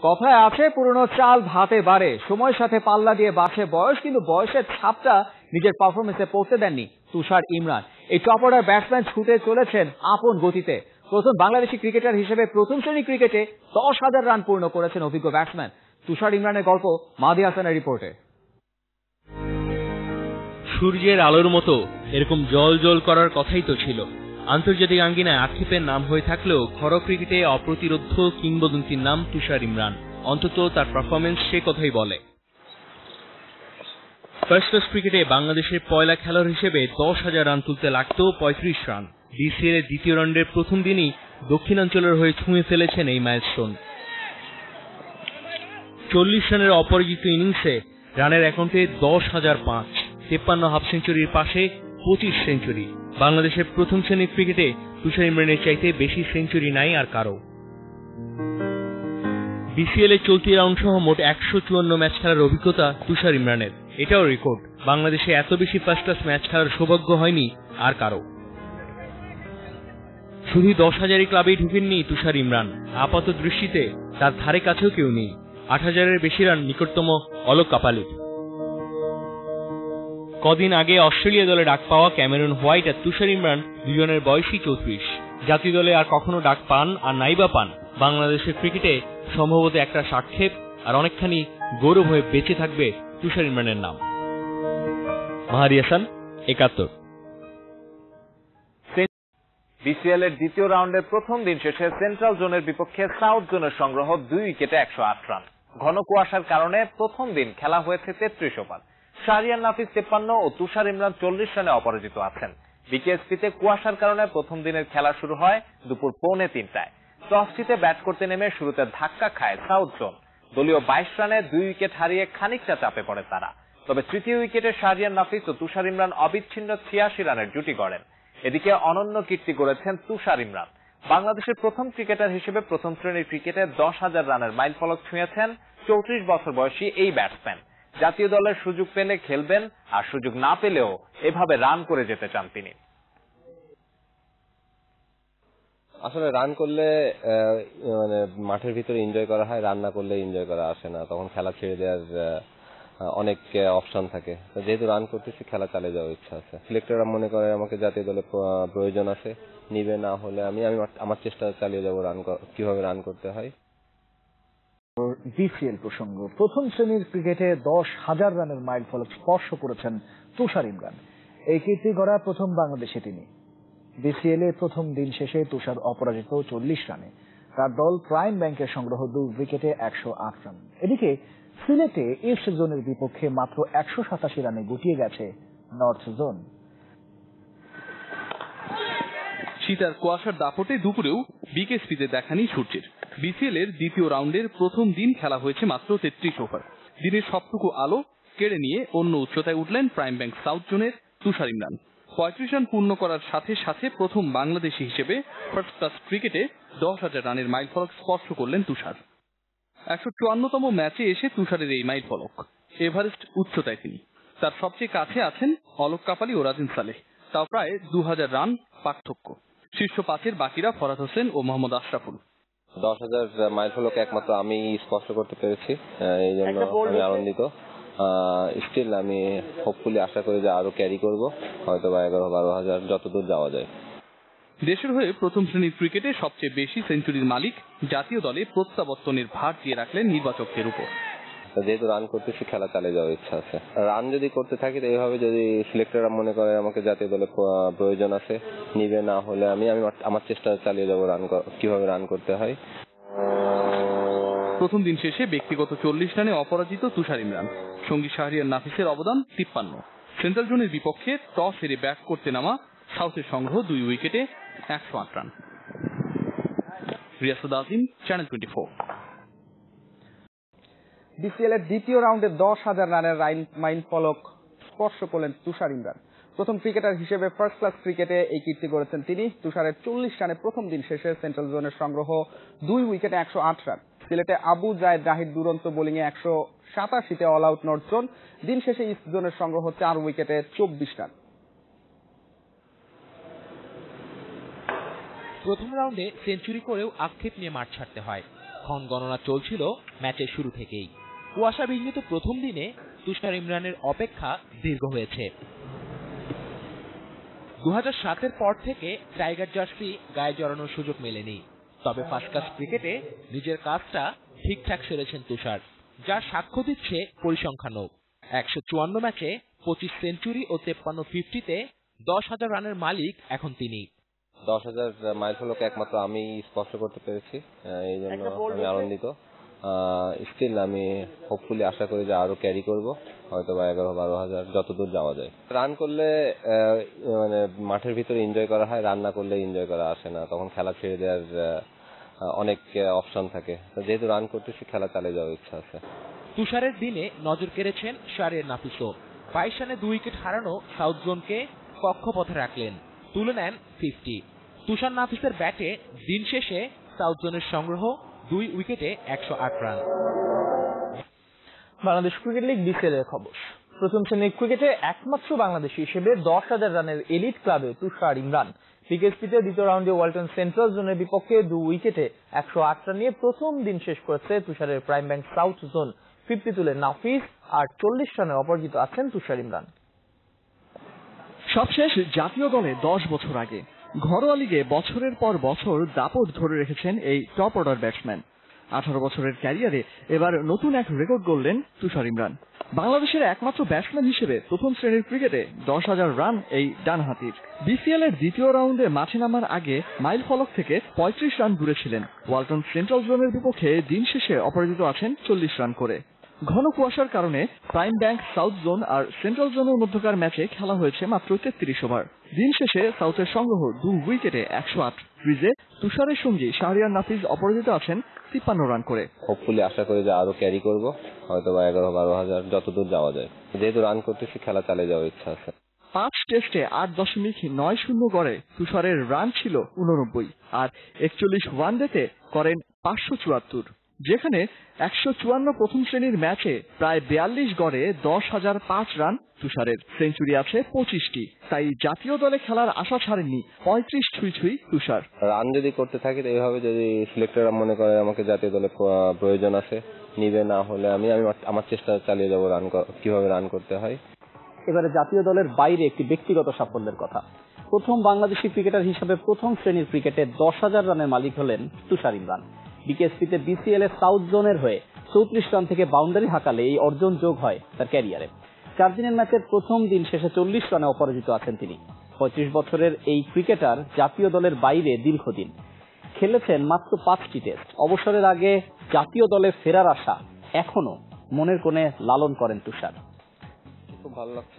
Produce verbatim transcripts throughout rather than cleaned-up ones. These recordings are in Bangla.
কথায় আছে পুরনো চাল ভাতে বাড়ে, সময়ের সাথে পাল্লা দিয়ে বাড়ছে বয়স, কিন্তু বয়সের ছাপটা নিজের পারফরমেন্সে পড়তে দেননি তুষার ইমরান। এই টপ অর্ডার ব্যাটসম্যান ছুটে চলেছেন আপন গতিতে। প্রথম বাংলাদেশি ক্রিকেটার হিসেবে প্রথম শ্রেণী ক্রিকেটে দশ হাজার রান পূর্ণ করেছেন অভিজ্ঞ ব্যাটসম্যান তুষার ইমরানের গল্প মাহদি হাসানের রিপোর্টে। সূর্যের আলোর মতো এরকম জল জল করার কথাই তো ছিল। আন্তর্জাতিক আঙ্গিনায় আক্ষেপের নাম হয়ে থাকলেও ঘরোয়া ক্রিকেটে অপ্রতিরোধ্য কিংবদন্তির নাম তুষার ইমরান। অন্তত তার পারফরমেন্স সে কথাই বলে। ফার্স্ট ক্লাস ক্রিকেটে বাংলাদেশের পয়লা খেলোয়াড় হিসেবে দশ হাজার রান তুলতে লাগত পঁয়ত্রিশ রান। বিসিএল এর দ্বিতীয় রাউন্ডের প্রথম দিনই দক্ষিণাঞ্চলের হয়ে ছুঁয়ে ফেলেছেন এই মাইলস্টোন। চল্লিশ রানের অপরাজিত ইনিংসে রানের অ্যাকাউন্টে দশ হাজার পাঁচ, তেপ্পান্ন হাফ সেঞ্চুরির পাশে পঁচিশ সেঞ্চুরি। বাংলাদেশের প্রথম শ্রেণীর ক্রিকেটে তুষার ইমরানের চাইতে বেশি সেঞ্চুরি নাই আর কারো। বিসিএল এর চলতি রাউন্ড সহ মোট একশো চুয়ান্ন ম্যাচ খেলার অভিজ্ঞতা তুষার ইমরানের। এটাও রেকর্ড। বাংলাদেশে এত বেশি ফার্স্ট ক্লাস ম্যাচ খেলার সৌভাগ্য হয়নি আর কারো। শুধু দশ হাজারই ক্লাবেই ঢুকেননি তুষার ইমরান। আপাত দৃষ্টিতে তার ধারে কাছেও কেউ নেই। আট হাজারের বেশি রান নিকটতম অলোক কাপালির। কদিন আগে অস্ট্রেলিয়া দলে ডাক পাওয়া ক্যামেরন হোয়াইট আর তুষার ইমরান দুজনের বয়সই চৌত্রিশ। জাতীয় দলে আর কখনো ডাক পান আর নাইবা পান বাংলাদেশের ক্রিকেটে সম্ভবত একটা সাক্ষেপ আর অনেকখানি গৌরব হয়ে বেঁচে থাকবে তুষার ইমরানের নাম। মাহদি হাসান, একাত্তর। বিসিএল এর দ্বিতীয় রাউন্ডের প্রথম দিন শেষে সেন্ট্রাল জোনের বিপক্ষে সাউথ জোনের সংগ্রহ দুই উইকেটে একশো আট রান। ঘন কুয়াশার কারণে প্রথম দিন খেলা হয়েছে তেত্রিশ ওভার। শাহরিয়ার নাফিস তেপ্পান্ন ও তুষার ইমরান চল্লিশ রানে অপরাজিত আছেন। বিকেএসপিতে কুয়াশার কারণে প্রথম দিনের খেলা শুরু হয় দুপুর পৌনে তিনটায়। টস জিতে ব্যাট করতে নেমে শুরুতে ধাক্কা খায় সাউথ জোন। দলীয় বাইশ রানে দুই উইকেট হারিয়ে খানিকটা চাপে পড়ে তারা। তবে তৃতীয় উইকেটে শাহরিয়ার নাফিস ও তুষার ইমরান অবিচ্ছিন্ন ছিয়াশি রানের জুটি গড়েন। এদিকে অনন্য কীর্তি গড়েছেন তুষার ইমরান। বাংলাদেশের প্রথম ক্রিকেটার হিসেবে প্রথম শ্রেণীর ক্রিকেটে দশ হাজার রানের মাইল ফলক ছুঁয়েছেন চৌত্রিশ বছর বয়সী এই ব্যাটসম্যান। জাতীয় দলের সুযোগ পেলে খেলবেন, আর সুযোগ না পেলেও এভাবে রান করে যেতে চান তিনি। আসলে রান করলে মানে মাঠের ভিতরে এনজয় করা হয়, রান না করলে এনজয় করা আসে না। তখন খেলা ছেড়ে দেওয়ার অনেক অপশন থাকে। যেহেতু রান করতেছি, খেলা চালিয়ে যাওয়ার ইচ্ছা আছে। সিলেক্টররা মনে করে আমাকে জাতীয় দলে প্রয়োজন আছে, নিবে, না হলে আমি আমি আমার চেষ্টা চালিয়ে যাবো রান কিভাবে রান করতে হয়। বিসিএল প্রসঙ্গ, প্রথম শ্রেণীর ক্রিকেটে দশ হাজার রানের মাইল ফলক স্পর্শ করেছেন তুষার ইমরান। এই কীর্তি গড়া প্রথম বাংলাদেশি তিনি। বিসিএল এর প্রথম দিন শেষে তুষার অপরাজিত চল্লিশ রানে। তার দল প্রাইম ব্যাংকের সংগ্রহ দুই উইকেটে একশো আট রান। এদিকে সিলেটে ইস্ট জোনের বিপক্ষে মাত্র একশো সাতাশি রানে গুটিয়ে গেছে নর্থ জোন। শীতার কুয়াশার দাপটে দুপুরেও বিকেএসপিতে দেখানি সূর্যের। বিসিএল এর দ্বিতীয় রাউন্ডের প্রথম দিন খেলা হয়েছে মাত্র তেত্রিশ ওভার। দিনের সবটুকু আলো কেড়ে নিয়ে অন্য উচ্চতায় উঠলেন প্রাইম ব্যাংক সাউথ জোনের তুষার ইমরান। পঁয়ত্রিশ রান পূর্ণ করার সাথে সাথে প্রথম বাংলাদেশি হিসেবে ফার্স্ট ক্লাস ক্রিকেটে দশ হাজার রানের মাইল ফলক স্পর্শ করলেন তুষার। একশো চুয়ান্নতম ম্যাচে এসে তুষারের এই মাইল ফলক। এভারেস্ট উচ্চতায় তিনি। তার সবচেয়ে কাছে আছেন অলোক কাপালি ও রাজিন সালেহ, তাও প্রায় দু হাজার রান পার্থক্য। শীর্ষ পাঁচের বাকিরা ফরাদ হোসেন ও মোহাম্মদ আশরাফুল। দশ হাজার মাইল ফলক একমাত্র আমি স্পর্শ করতে পেরেছি, এই জন্য আমি আনন্দিত। স্টিল আমি হোপফুলি আশা করি যে আরো ক্যারি করব, হয়তো বা এগারো বারো হাজার যতদূর যাওয়া যায়। দেশের হয়ে প্রথম শ্রেণীর ক্রিকেটে সবচেয়ে বেশি সেঞ্চুরির মালিক জাতীয় দলে প্রত্যাবর্তনের ভার দিয়ে রাখলেন নির্বাচকদের উপর। যেহেতু রান করতেছি, খেলা চালিয়ে যাওয়ার ইচ্ছা আছে। রান যদি করতে থাকি, এইভাবে যদি সিলেক্টররা মনে করে আমাকে জাতীয় দলে প্রয়োজন আছে, নিবে, না হলে আমি আমি আমার চেষ্টা চালিয়ে যাবো রান কিভাবে রান করতে হয়। প্রথম দিন শেষে ব্যক্তিগত চল্লিশ রানে অপরাজিত তুষার ইমরান। সঙ্গী শাহরিয়ার নাফিসের অবদান তিপ্পান্ন। সেন্ট্রাল জোনের বিপক্ষে টস হেরে ব্যাট করতে নামা সাউথের সংগ্রহ দুই উইকেটে একশো আট run. Riasud Azim, channel twenty four. BCL এর দ্বিতীয় রাউন্ডে দশ হাজার রানের মাইল ফলক স্পর্শ করলেন তুষার ইমরান। প্রথম ক্রিকেটার হিসেবে ফার্স্ট ক্লাস ক্রিকেটে এই কীর্তি গড়েছেন তিনি। তুষারের চল্লিশ রানে প্রথম দিন শেষে সেন্ট্রাল জোনের সংগ্রহ দুই উইকেটে একশো আট রান। সিলেটে আবু জায়েদ রাহির দুরন্ত বোলিং এ একশো সাতাশিতে অল আউট নর্থ জোন। দিন শেষে ইস্ট জোনের সংগ্রহ চার উইকেটে চব্বিশ রান। প্রথম রাউন্ডে সেঞ্চুরি করেও আক্ষেপ নিয়ে মাঠ ছাড়তে হয়। ক্ষণ গণনা চলছিল ম্যাচের শুরু থেকেই। কুয়াশাবিঘ্নিত প্রথম দিনে তুষার ইমরানের অপেক্ষা দীর্ঘ হয়েছে। দু হাজার সাতের পর থেকে টাইগার জার্সি গায়ে জড়ানোর সুযোগ মেলেনি, তবে ফার্স্ট ক্লাস ক্রিকেটে নিজের কাজটা ঠিকঠাক সেরেছেন তুষার, যার সাক্ষ্য দিচ্ছে পরিসংখ্যানও। একশো চুয়ান্ন ম্যাচে পঁচিশ সেঞ্চুরি ও তেপ্পান্ন ফিফটিতে দশ হাজার রানের মালিক এখন তিনি। দশ হাজার মাইল ফলক একমাত্র আমি স্পর্শ করতে পেরেছি, এই জন্য আমি আনন্দিত। স্টিল আমি হোপফুলি আশা করি যে আরো ক্যারি করব, হয়তো বা এগারো বারো হাজার যতদূর যাওয়া যায়। রান করলে মানে মাঠের ভিতরে এনজয় করা হয়, রান না করলে এনজয় করা আসে না, তখন খেলা ছেড়ে দেওয়ার অনেক অপশন থাকে। যেহেতু রান করতেছি, খেলা চালিয়ে যাওয়ার ইচ্ছা আছে। তুষারের দিনে নজর কেড়েছেন শাহরিয়ার নাফিসও। বাইশ রানে দুই উইকেট হারানো সাউথ জোনকে কক্ষপথে রাখলেন, তুলে নেন ফিফটি। তুষার নাফিসের ব্যাটে দিন শেষে সাউথ জোনের সংগ্রহ দুই উইকেটে একশো আট run. Bangladesh cricket league BCL এর খবর। প্রথম শ্রেণীর ক্রিকেটে একমাত্র বাংলাদেশী হিসেবে দশ হাজার রানের এলিট ক্লাবে তুষার ইমরান। বিকেএসপিতে দ্বিতীয় রাউন্ডে ওয়ালটন সেন্ট্রাল জোনের বিপক্ষে দু উইকেটে একশো আট রান নিয়ে প্রথম দিন শেষ করেছে তুষারের prime bank south zone. Fifty তুলে নাফিস আর চল্লিশ রানে অপরাজিত আছেন তুষার ইমরান। সবশেষ জাতীয় দলে দশ বছর আগে ঘরোয়া লিগে বছরের পর বছর দাপট ধরে রেখেছেন এই টপ অর্ডার ব্যাটসম্যান। আঠারো বছরের ক্যারিয়ারে এবার নতুন এক রেকর্ড গড়লেন তুষার ইমরান। বাংলাদেশের একমাত্র ব্যাটসম্যান হিসেবে প্রথম শ্রেণীর ক্রিকেটে দশ হাজার রান এই ডানহাতির। বিসিএল এর দ্বিতীয় রাউন্ডে মাঠে নামার আগে মাইল ফলক থেকে পঁয়ত্রিশ রান দূরে ছিলেন। ওয়ালটন সেন্ট্রাল জোনের বিপক্ষে দিন শেষে অপরাজিত আছেন চল্লিশ রান করে। ঘন কুয়াশার কারণে প্রাইম ব্যাংক সাউথ জোন আর সেন্ট্রাল জোনের মধ্যকার ম্যাচে খেলা হয়েছে মাত্র তেত্রিশ ওভার। দিন শেষে সাউথের সংগ্রহ দু উইকেটে একশো আট। ক্রিজে তুষারের সঙ্গী শাহরিয়ার নাফিস অপরাজিত আছেন তিপ্পান্ন রান করে। হোপফুলি আশা করি যে আরো ক্যারি করব, হয়তো বা এগারো বারো হাজার যতদূর যাওয়া যায়। যেহেতু রান করতেছি, খেলা চালিয়ে যাওয়ার ইচ্ছা আছে। পাঁচ টেস্টে আট দশমিক নয় শূন্য গড়ে তুষারের রান ছিল উননব্বই, আর একচল্লিশ ওয়ানডেতে করেন পাঁচশো চুয়াত্তর। যেখানে একশো চুয়ান্ন প্রথম শ্রেণীর ম্যাচে প্রায় বিয়াল্লিশ গড়ে দশ হাজার পাঁচ রান তুষারের। সেঞ্চুরি আছে পঁচিশটি, তাই জাতীয় দলে খেলার আশা ছাড়েননি পঁয়ত্রিশ ছুঁই ছুঁই তুষার। রান যদি করতে থাকি, এইভাবে যদি সিলেক্টররা মনে করে আমাকে জাতীয় দলে প্রয়োজন আছে, নিবে, না হলে আমি আমি আমার চেষ্টা চালিয়ে যাবো রান কিভাবে রান করতে হয়। এবারে জাতীয় দলের বাইরে একটি ব্যক্তিগত সাফল্যের কথা। প্রথম বাংলাদেশি ক্রিকেটার হিসেবে প্রথম শ্রেণীর ক্রিকেটে দশ হাজার রানের মালিক হলেন তুষার ইমরান। বিকেএসপিতে বিসিএল এর সাউথ জোনের হয়ে চৌত্রিশ রান থেকে বাউন্ডারি হাঁকালে এই অর্জন যোগ হয় তার ক্যারিয়ারে। চার দিনের ম্যাচের প্রথম দিন শেষে চল্লিশ রানে অপরাজিত আছেন তিনি। পঁয়ত্রিশ বছরের এই ক্রিকেটার জাতীয় দলের বাইরে দীর্ঘদিন খেলেছেন মাত্র পাঁচটি টেস্ট। অবসরের আগে জাতীয় দলে ফেরার আশা এখনো মনের কোণে লালন করেন তুষার। খুব ভালো লাগছে।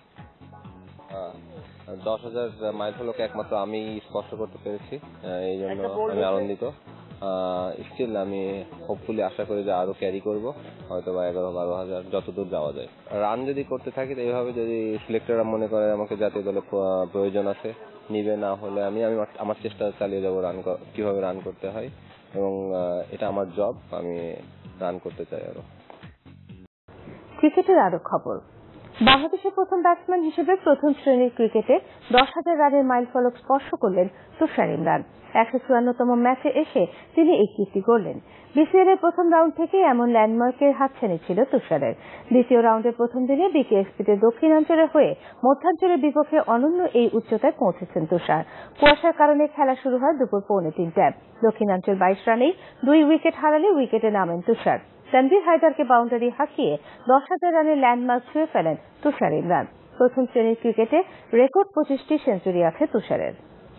দশ হাজার মাইল ফলক একমাত্র আমি স্পর্শ করতে পেরেছি, এই জন্য আমি আনন্দিত। স্টিল আমি হোপফুলি আশা করি যে আরো ক্যারি করব, হয়তো বা এগারো বারো হাজার যতদূর যাওয়া যায়। রান যদি করতে থাকি, এইভাবে যদি সিলেক্টররা মনে করে আমাকে জাতীয় দলে প্রয়োজন আছে, নিবে, না হলে আমি আমি আমার চেষ্টা চালিয়ে যাবো রান কিভাবে রান করতে হয়, এবং এটা আমার জব, আমি রান করতে চাই আরো। ক্রিকেটের আরো খবর। বাংলাদেশের প্রথম ব্যাটসম্যান হিসেবে প্রথম শ্রেণীর ক্রিকেটে দশ হাজার রানের মাইল ফলক স্পর্শ করলেন তুষার ইমরান। একশো চুয়ান্নতম ম্যাচে এসে তিনি এই কীর্তি করলেন। বিসিএল এর প্রথম রাউন্ড থেকে এমন ল্যান্ডমার্কের হাতছানি ছিল তুষারের। দ্বিতীয় রাউন্ডের প্রথম দিনে বিকেএসপিতে দক্ষিণাঞ্চলের হয়ে মধ্যাঞ্চলের বিপক্ষে অনন্য এই উচ্চতায় পৌঁছেছেন তুষার। কুয়াশার কারণে খেলা শুরু হয় দুপুর পৌনে তিনটায়। দক্ষিণাঞ্চল বাইশ রানেই দুই উইকেট হারালে উইকেটে নামেন তুষার। তানভীর হায়দারকে বাউন্ডারি হাঁকিয়ে দশ হাজার রানের ল্যান্ডমার্ক ছুঁয়ে ফেলেন তুষার ইমরান। প্রথম শ্রেণীর ক্রিকেটে রেকর্ড পঁচিশটি সেঞ্চুরি আছে তুষারের।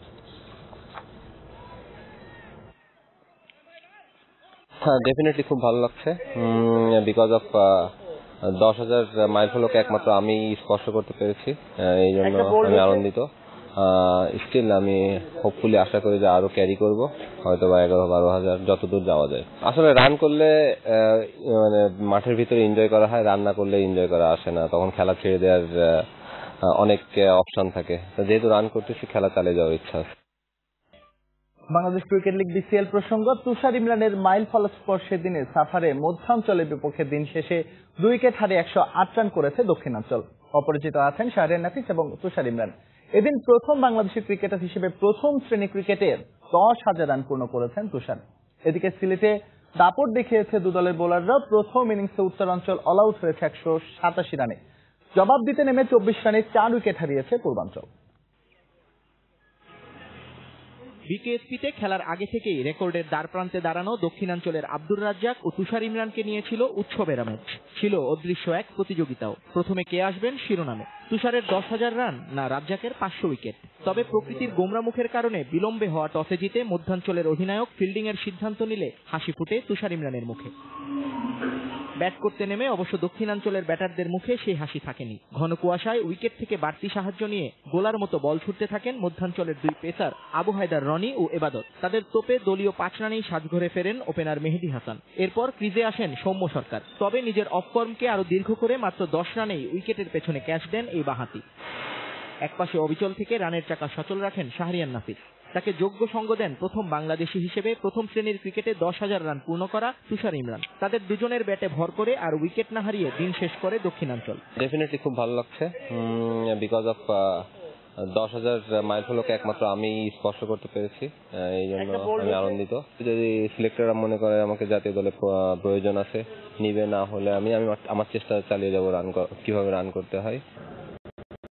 হ্যাঁ, ডেফিনেটলি খুব ভালো লাগছে, বিকজ অফ দশ হাজার মাইল ফলক একমাত্র আমি স্পর্শ করতে পেরেছি, এই জন্য আমি আনন্দিত। স্টিল আমি হোপফুলি আশা করি যে আরো ক্যারি করব, হয়তো বা এগারো বারো হাজার যতদূর যাওয়া যায়। আসলে রান করলে মানে মাঠের ভিতরে এনজয় করা হয়, রান না করলে এনজয় করা আসে না, তখন খেলা ছেড়ে দেওয়ার অনেক অপশন থাকে। যেহেতু রান করতেছি, খেলা চালিয়ে যাওয়ার ইচ্ছা আছে। বাংলাদেশ ক্রিকেট লিগ বিসিএল প্রসঙ্গ। তুষার ইমরানের মাইল ফলক স্পর্শের দিনে সাফারে মধ্যাঞ্চলের বিপক্ষে দিন শেষে দুই উইকেট হারিয়ে একশো আট রান করেছে দক্ষিণাঞ্চল। অপরাজিত আছেন শাহরিয়ার নাফিস এবং তুষার ইমরান। এদিন প্রথম বাংলাদেশি ক্রিকেটার হিসেবে প্রথম শ্রেণী ক্রিকেটের দশ হাজার রান পূর্ণ করেছেন তুষার। এদিকে সিলেটে দাপট দেখিয়েছে দু দলের বোলাররা। প্রথম ইনিংসে উত্তরাঞ্চল অল আউট হয়েছে একশো সাতাশি রানে। জবাব দিতে নেমে চব্বিশ রানে চার উইকেট হারিয়েছে পূর্বাঞ্চল। বিকেএসপিতে খেলার আগে থেকেই রেকর্ডের দ্বারপ্রান্তে দাঁড়ানো দক্ষিণাঞ্চলের আব্দুর রাজ্জাক ও তুষার ইমরানকে নিয়েছিল উৎসবের আমেজ। ছিল অদৃশ্য এক প্রতিযোগিতাও। প্রথমে কে আসবেন শিরোনামে, তুষারের দশ হাজার রান না রাজ্জাকের পাঁচশো উইকেট। তবে প্রকৃতির গোমরা মুখের কারণে বিলম্বে হওয়া টসে জিতে মধ্যাঞ্চলের অধিনায়ক ফিল্ডিং এর সিদ্ধান্ত নিলে হাসি ফুটে তুষার ইমরানের মুখে। ব্যাট করতে নেমে অবশ্য দক্ষিণাঞ্চলের ব্যাটারদের মুখে সেই হাসি থাকেনি। ঘন কুয়াশায় উইকেট থেকে বাড়তি সাহায্য নিয়ে গোলার মতো বল ছুটতে থাকেন মধ্যাঞ্চলের দুই পেসার আবু হায়দার রনি ও এবাদত। তাদের তোপে দলীয় পাঁচ রানেই সাজঘরে ফেরেন ওপেনার মেহেদী হাসান। এরপর ক্রিজে আসেন সৌম্য সরকার। তবে নিজের অফ ফর্মকে আরো দীর্ঘ করে মাত্র দশ রানেই উইকেটের পেছনে ক্যাচ দেন এই বাঁহাতি। একপাশে অবিচল থেকে রানের চাকা সচল রাখেন শাহরিয়ার নাফিস। তাকে যোগ্য সঙ্গ দেন প্রথম বাংলাদেশি হিসেবে প্রথম শ্রেণীর ক্রিকেটে দশ হাজার রান পূর্ণ করা তুষার ইমরান। তাদের দুজনের ব্যাটে ভর করে আর উইকেট না হারিয়ে দিন শেষ করে দক্ষিণাঞ্চল। ডেফিনেটলি খুব ভালো লাগছে, বিকজ অফ দশ হাজার মাইল ফলক একমাত্র আমি স্পর্শ করতে পেরেছি, এই জন্য আমি আনন্দিত। যদি সিলেক্টররা মনে করে আমাকে জাতীয় দলে প্রয়োজন আছে, নিবে, না হলে আমি আমি আমার চেষ্টা চালিয়ে যাবো রান কিভাবে রান করতে হয়।